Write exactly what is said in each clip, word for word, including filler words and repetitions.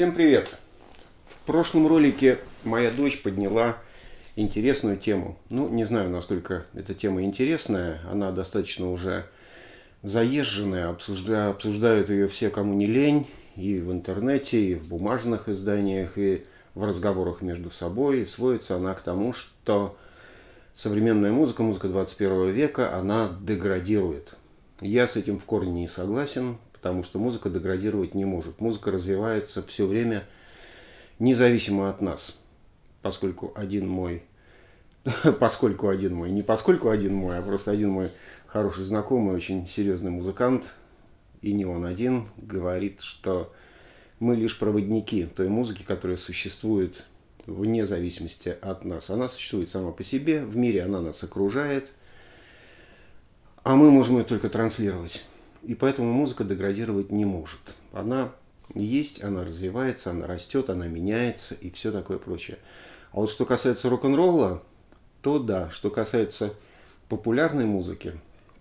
Всем привет! В прошлом ролике моя дочь подняла интересную тему. Ну, не знаю, насколько эта тема интересная. Она достаточно уже заезженная. Обсужда... Обсуждают ее все, кому не лень. И в интернете, и в бумажных изданиях, и в разговорах между собой. И сводится она к тому, что современная музыка, музыка двадцать первого века, она деградирует. Я с этим в корне не согласен. Потому что музыка деградировать не может. Музыка развивается все время независимо от нас. Поскольку один мой, поскольку один мой, не поскольку один мой, а просто один мой хороший знакомый, очень серьезный музыкант, и не он один, говорит, что мы лишь проводники той музыки, которая существует вне зависимости от нас. Она существует сама по себе, в мире она нас окружает, а мы можем ее только транслировать. И поэтому музыка деградировать не может. Она есть, она развивается, она растет, она меняется и все такое прочее. А вот что касается рок-н-ролла, то да. Что касается популярной музыки,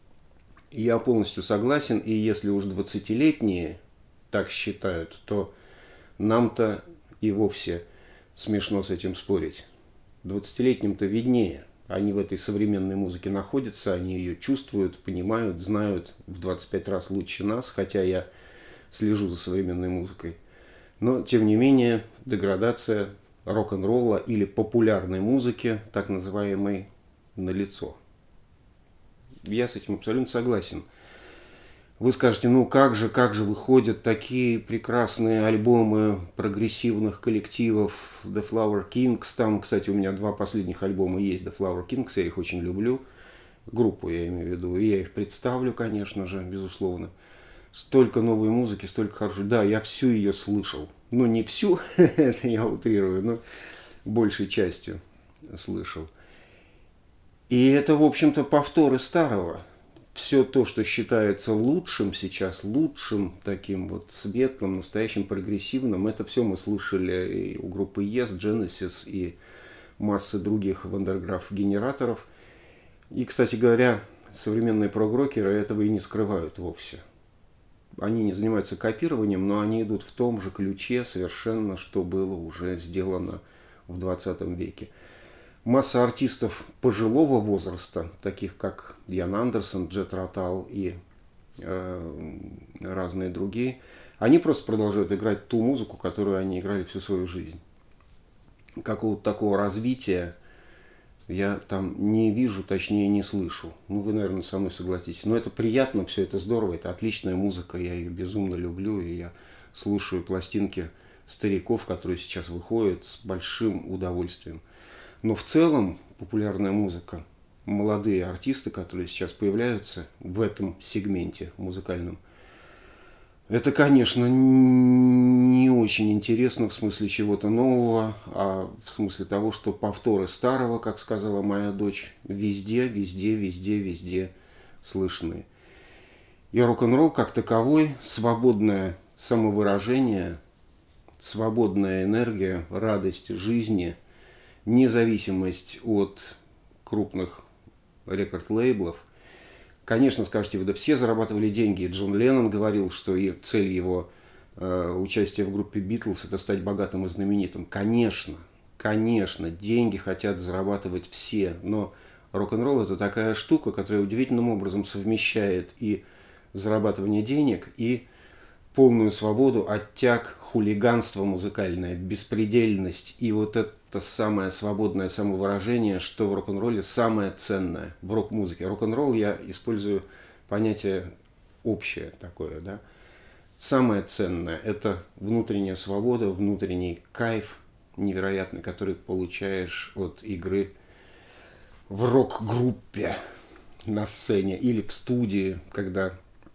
я полностью согласен. И если уж двадцатилетние так считают, то нам-то и вовсе смешно с этим спорить. двадцатилетним-то виднее. Они в этой современной музыке находятся, они ее чувствуют, понимают, знают в двадцать пять раз лучше нас, хотя я слежу за современной музыкой. Но, тем не менее, деградация рок-н-ролла или популярной музыки, так называемой, налицо. Я с этим абсолютно согласен. Вы скажете, ну как же, как же выходят такие прекрасные альбомы прогрессивных коллективов The Flower Kings. Там, кстати, у меня два последних альбома есть The Flower Kings, я их очень люблю. Группу я имею в виду, и я их представлю, конечно же, безусловно. Столько новой музыки, столько хорошей. Да, я всю ее слышал. Ну, не всю, это я утрирую, но большей частью слышал. И это, в общем-то, повторы старого. Все то, что считается лучшим сейчас, лучшим, таким вот светлым, настоящим, прогрессивным, это все мы слышали и у группы Yes, Genesis и массы других вандерграф-генераторов. И, кстати говоря, современные прогрокеры этого и не скрывают вовсе. Они не занимаются копированием, но они идут в том же ключе совершенно, что было уже сделано в двадцатом веке. Масса артистов пожилого возраста, таких как Ян Андерсон, Джет Ротал и э, разные другие, они просто продолжают играть ту музыку, которую они играли всю свою жизнь. Какого-то такого развития я там не вижу, точнее не слышу. Ну, вы, наверное, со мной согласитесь. Но это приятно, все это здорово, это отличная музыка, я ее безумно люблю, и я слушаю пластинки стариков, которые сейчас выходят, с большим удовольствием. Но в целом популярная музыка, молодые артисты, которые сейчас появляются в этом сегменте музыкальном, это, конечно, не очень интересно в смысле чего-то нового, а в смысле того, что повторы старого, как сказала моя дочь, везде, везде, везде, везде слышны. И рок-н-ролл как таковой, свободное самовыражение, свободная энергия, радость жизни – независимость от крупных рекорд-лейблов. Конечно, скажете вы, да все зарабатывали деньги. Джон Леннон говорил, что цель его э, участия в группе Битлз – это стать богатым и знаменитым. Конечно, конечно, деньги хотят зарабатывать все. Но рок-н-ролл – это такая штука, которая удивительным образом совмещает и зарабатывание денег, и полную свободу, оттяг, хулиганство музыкальное, беспредельность и вот это самое свободное самовыражение, что в рок-н-ролле самое ценное в рок-музыке. Рок-н-ролл я использую понятие общее такое, да. Самое ценное – это внутренняя свобода, внутренний кайф невероятный, который получаешь от игры в рок-группе на сцене или в студии, когда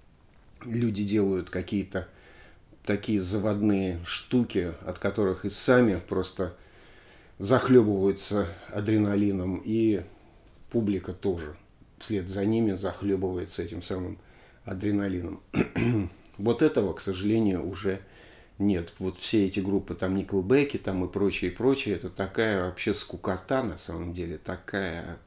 люди делают какие-то такие заводные штуки, от которых и сами просто захлебываются адреналином, и публика тоже вслед за ними захлебывается этим самым адреналином. Вот этого, к сожалению, уже нет. Вот все эти группы, там Никлбеки, там и прочее, и прочее, это такая вообще скукота на самом деле, такая...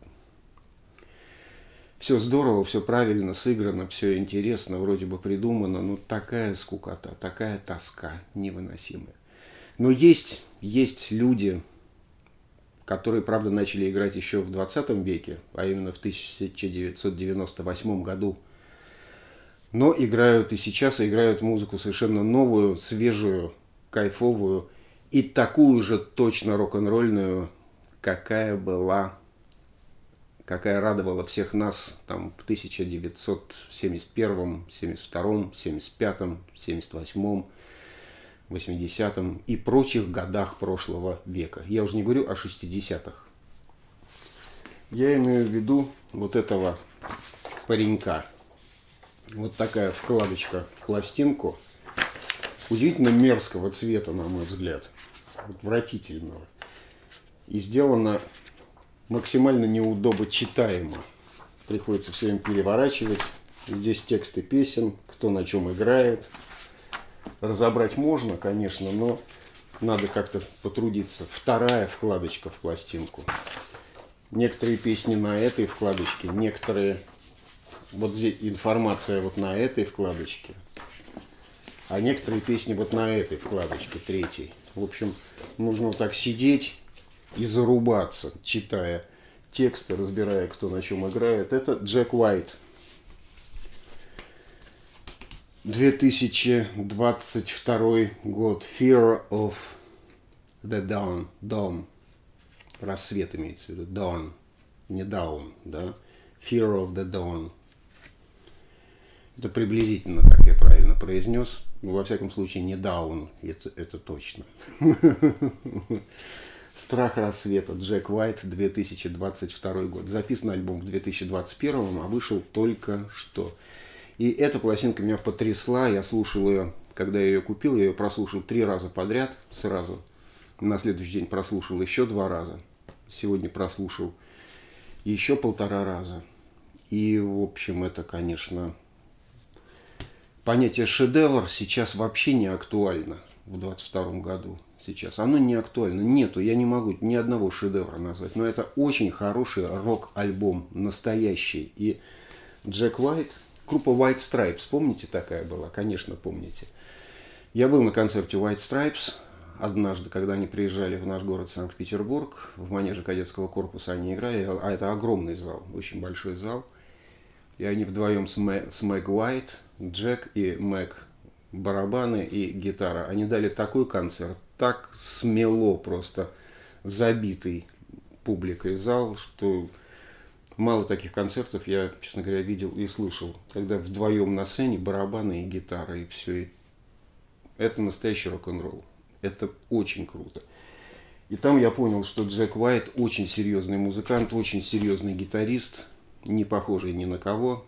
Все здорово, все правильно сыграно, все интересно, вроде бы придумано, но такая скукота, такая тоска невыносимая. Но есть, есть люди, которые, правда, начали играть еще в двадцатом веке, а именно в тысяча девятьсот девяносто восьмом году. Но играют и сейчас, играют музыку совершенно новую, свежую, кайфовую и такую же точно рок-н-ролльную, какая была, какая радовала всех нас там в тысяча девятьсот семьдесят первом, семьдесят втором, семьдесят пятом, семьдесят восьмом, восьмидесятом и прочих годах прошлого века. Я уже не говорю о шестидесятых. Я имею в виду вот этого паренька. Вот такая вкладочка в пластинку. Удивительно мерзкого цвета, на мой взгляд. Отвратительного. И сделано максимально неудобочитаемо. Приходится все время переворачивать. Здесь тексты песен, кто на чем играет. Разобрать можно, конечно, но надо как-то потрудиться. Вторая вкладочка в пластинку. Некоторые песни на этой вкладочке, некоторые... Вот здесь информация вот на этой вкладочке, а некоторые песни вот на этой вкладочке, третьей. В общем, нужно вот так сидеть и зарубаться, читая тексты, разбирая, кто на чем играет. Это Джек Уайт. две тысячи двадцать второй год. Fear of the Dawn. Dawn. Рассвет имеется в виду. Dawn. Не down, да? Fear of the Dawn. Это приблизительно, так я правильно произнес. Ну, во всяком случае, не down. Это, это точно. Страх рассвета. Джек Уайт. две тысячи двадцать второй год. Записан альбом в две тысячи двадцать первом, а вышел только что. И эта пластинка меня потрясла. Я слушал ее, когда я ее купил. Я ее прослушал три раза подряд сразу. На следующий день прослушал еще два раза. Сегодня прослушал еще полтора раза. И, в общем, это, конечно... Понятие шедевр сейчас вообще не актуально в двадцать втором году. Сейчас оно не актуально. Нету, я не могу ни одного шедевра назвать. Но это очень хороший рок-альбом, настоящий. И Джек Уайт, группа White Stripes, помните, такая была? Конечно, помните. Я был на концерте White Stripes однажды, когда они приезжали в наш город Санкт-Петербург. В манеже кадетского корпуса они играли. А это огромный зал, очень большой зал. И они вдвоем с, Мэ, с Мэг Уайт, Джек и Мэг, барабаны и гитара. Они дали такой концерт, так смело просто забитый публикой зал, что мало таких концертов я, честно говоря, видел и слышал. Когда вдвоем на сцене барабаны и гитара, и все. И это настоящий рок-н-ролл. Это очень круто. И там я понял, что Джек Уайт очень серьезный музыкант, очень серьезный гитарист, не похожий ни на кого.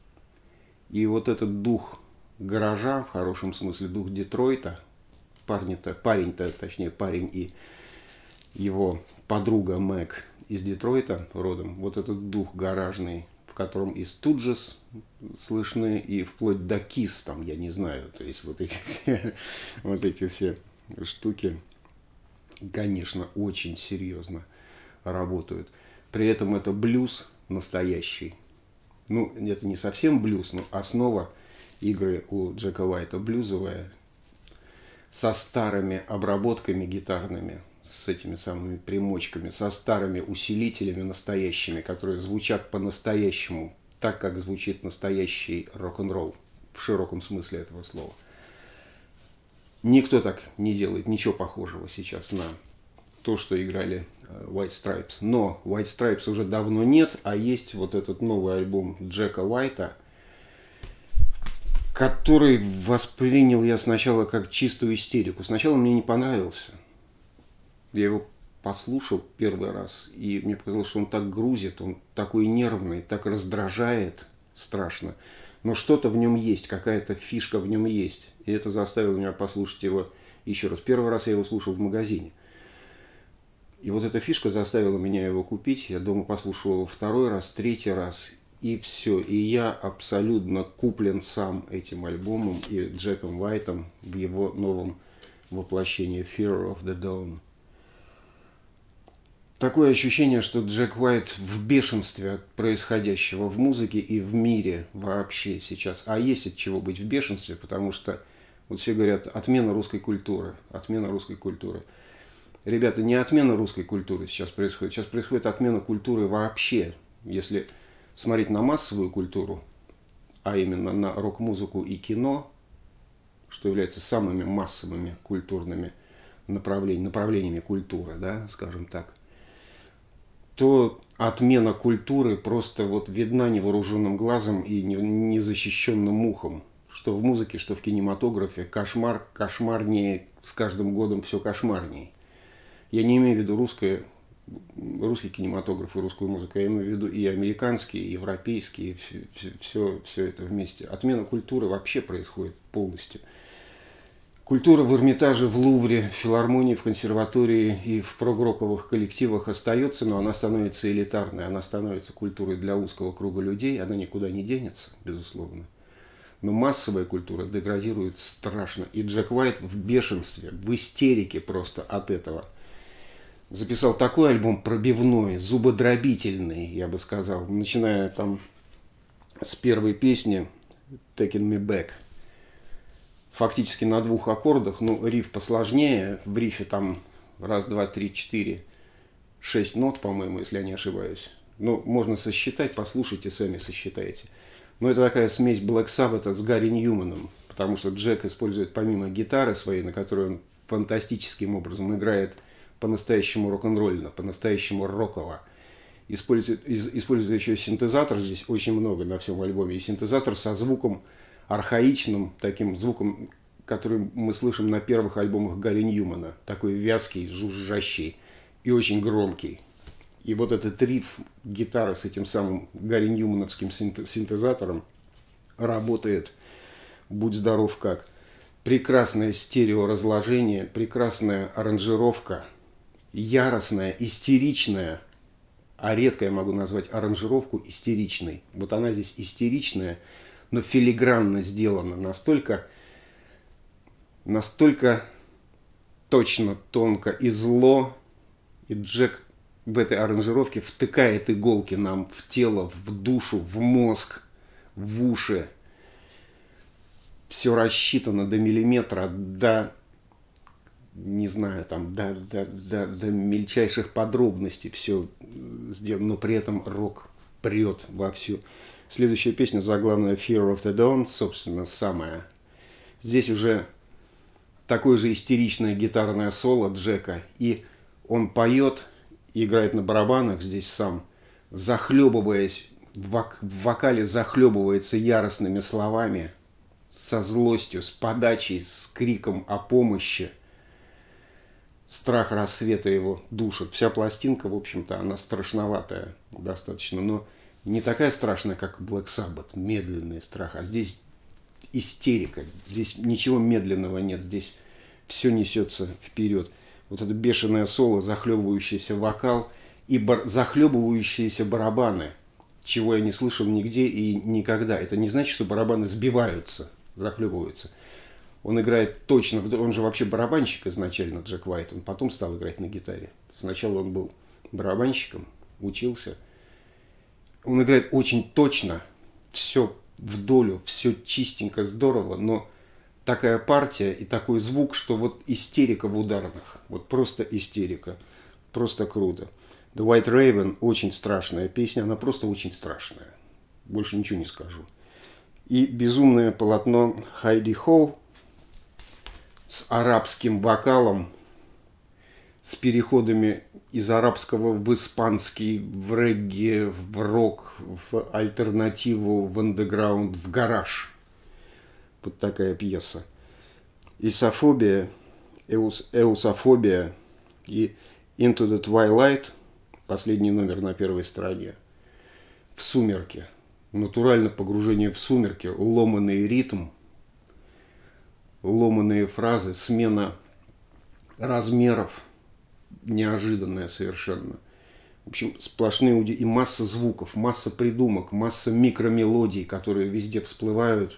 И вот этот дух гаража, в хорошем смысле, дух Детройта, парень-то, парень-то, точнее, парень и его подруга Мэг из Детройта родом, вот этот дух гаражный, в котором и Студжес слышны, и вплоть до Кис, там, я не знаю, то есть вот эти все, вот эти все штуки, конечно, очень серьезно работают. При этом это блюз настоящий. Ну, это не совсем блюз, но основа игры у Джека Уайта блюзовая, со старыми обработками гитарными, с этими самыми примочками, со старыми усилителями настоящими, которые звучат по-настоящему, так, как звучит настоящий рок-н-ролл, в широком смысле этого слова. Никто так не делает ничего похожего сейчас на то, что играли White Stripes. Но White Stripes уже давно нет, а есть вот этот новый альбом Джека Уайта, который воспринял я сначала как чистую истерику. Сначала мне не понравился. Я его послушал первый раз, и мне показалось, что он так грузит, он такой нервный, так раздражает страшно. Но что-то в нем есть, какая-то фишка в нем есть. И это заставило меня послушать его еще раз. Первый раз я его слушал в магазине. И вот эта фишка заставила меня его купить. Я дома послушал его второй раз, третий раз. И все. И я абсолютно куплен сам этим альбомом и Джеком Уайтом в его новом воплощении Fear of the Dawn. Такое ощущение, что Джек Уайт в бешенстве от происходящего в музыке и в мире вообще сейчас. А есть от чего быть в бешенстве, потому что Вот все говорят, отмена русской культуры, отмена русской культуры. Ребята, не отмена русской культуры сейчас происходит, сейчас происходит отмена культуры вообще. Если смотреть на массовую культуру, а именно на рок-музыку и кино, что являются самыми массовыми культурными направлениями, направлениями культуры, да, скажем так, то отмена культуры просто вот видна невооруженным глазом и незащищенным ухом. Что в музыке, что в кинематографе. Кошмар, кошмарнее, с каждым годом все кошмарнее. Я не имею в виду русское, русский кинематограф и русскую музыку, я имею в виду и американский, и европейский, и все, все, все, все это вместе. Отмена культуры вообще происходит полностью. Культура в Эрмитаже, в Лувре, в филармонии, в консерватории и в прогроковых коллективах остается, но она становится элитарной, она становится культурой для узкого круга людей, она никуда не денется, безусловно. Но массовая культура деградирует страшно. И Джек Уайт в бешенстве, в истерике просто от этого. Записал такой альбом пробивной, зубодробительный, я бы сказал, начиная там с первой песни «Taking Me Back». Фактически на двух аккордах, ну, риф посложнее. В рифе там раз, два, три, четыре, шесть нот, по-моему, если я не ошибаюсь. Ну, можно сосчитать, послушайте, сами сосчитайте. Но это такая смесь Black Sabbath с Гарри Ньюманом, потому что Джек использует помимо гитары своей, на которой он фантастическим образом играет по-настоящему рок-н-ролльно, по-настоящему роково. Использует, использует еще синтезатор, здесь очень много на всем альбоме, и синтезатор со звуком архаичным, таким звуком, который мы слышим на первых альбомах Гарри Ньюмана, такой вязкий, жужжащий и очень громкий. И вот этот риф гитары с этим самым Гарри Ньюмановским синтезатором работает, будь здоров как. Прекрасное стереоразложение, прекрасная аранжировка, яростная, истеричная, а редко я могу назвать аранжировку истеричной. Вот она здесь истеричная, но филигранно сделана, настолько, настолько точно, тонко и зло, и Джек в этой аранжировке втыкает иголки нам в тело, в душу, в мозг, в уши. Все рассчитано до миллиметра, до, не знаю, там, до, до, до, до мельчайших подробностей все сделано, но при этом рок прет вовсю. Следующая песня, заглавная Fear of the Dawn, собственно, самая. Здесь уже такое же истеричное гитарное соло Джека, и он поет, играет на барабанах здесь сам, захлебываясь, в вокале захлебывается яростными словами, со злостью, с подачей, с криком о помощи. Страх рассвета его душит. Вся пластинка, в общем-то, она страшноватая достаточно, но не такая страшная, как Black Sabbath, медленный страх, а здесь истерика, здесь ничего медленного нет, здесь все несется вперед. Вот это бешеное соло, захлебывающийся вокал и бар- захлебывающиеся барабаны, чего я не слышал нигде и никогда. Это не значит, что барабаны сбиваются, захлебываются. Он играет точно, он же вообще барабанщик изначально, Джек Уайт, он потом стал играть на гитаре. Сначала он был барабанщиком, учился. Он играет очень точно, все в долю, все чистенько, здорово, но такая партия и такой звук, что вот истерика в ударных, вот просто истерика, просто круто. The White Raven очень страшная песня, она просто очень страшная, больше ничего не скажу. И безумное полотно Хайди Хоу с арабским вокалом, с переходами из арабского в испанский, в регги, в рок, в альтернативу, в андеграунд, в гараж. Вот такая пьеса. Исофобия, эус, эусофобия и Into the Twilight, последний номер на первой стороне, в сумерки. Натурально погружение в сумерки, ломаный ритм, ломаные фразы, смена размеров, неожиданная совершенно. В общем, сплошные и масса звуков, масса придумок, масса микромелодий, которые везде всплывают,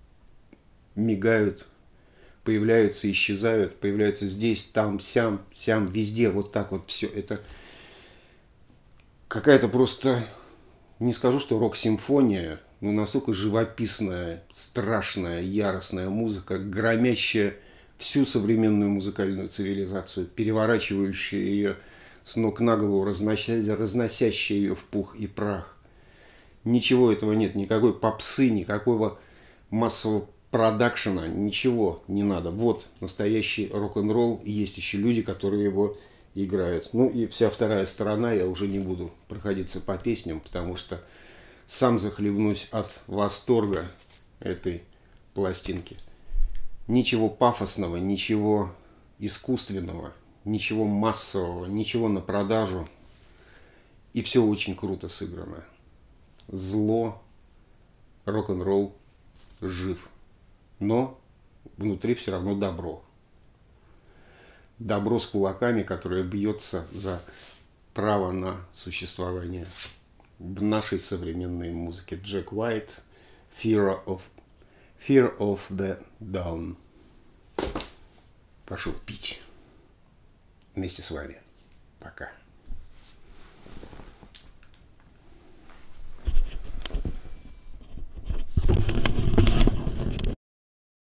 мигают, появляются, исчезают, появляются здесь, там, сям, сям, везде, вот так вот все. Это какая-то просто, не скажу, что рок-симфония, ну, настолько живописная, страшная, яростная музыка, громящая всю современную музыкальную цивилизацию, переворачивающая ее с ног на голову, разносящая, разносящая ее в пух и прах. Ничего этого нет, никакой попсы, никакого массового продакшена, ничего не надо. Вот настоящий рок-н-ролл, и есть еще люди, которые его играют. Ну и вся вторая сторона, я уже не буду проходиться по песням, потому что сам захлебнусь от восторга этой пластинки. Ничего пафосного, ничего искусственного, ничего массового, ничего на продажу. И все очень круто сыграно. Зло, рок-н-ролл жив. Но внутри все равно добро. Добро с кулаками, которое бьется за право на существование в нашей современной музыке. Джек Уайт, Fear of, Fear of the Dawn. Прошу пить вместе с вами. Пока.